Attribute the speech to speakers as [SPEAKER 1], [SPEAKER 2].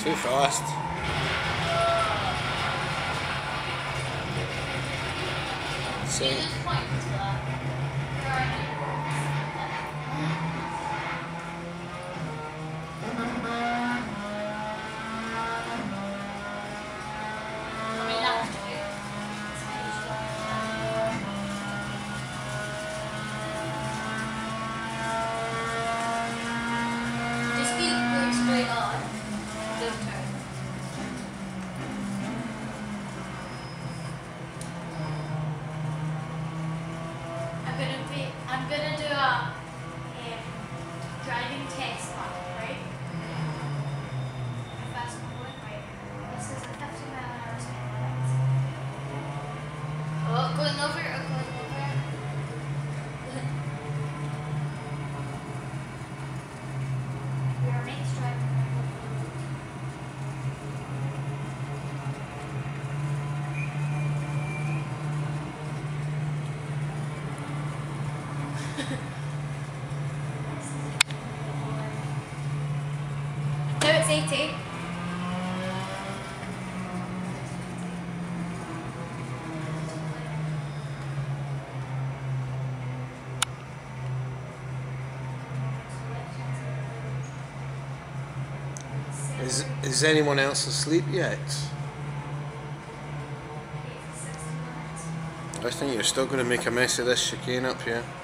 [SPEAKER 1] Too fast. See?
[SPEAKER 2] Just keep going straight on. Don't turn. I'm gonna do a driving test one, right? How fast am I going? Right. This is a 50 mile an hour speed limit. Oh, going over, going over. We are meant to drive. Now it's 80.
[SPEAKER 1] Is anyone else asleep yet? I think you're still going to make a mess of this chicane up here.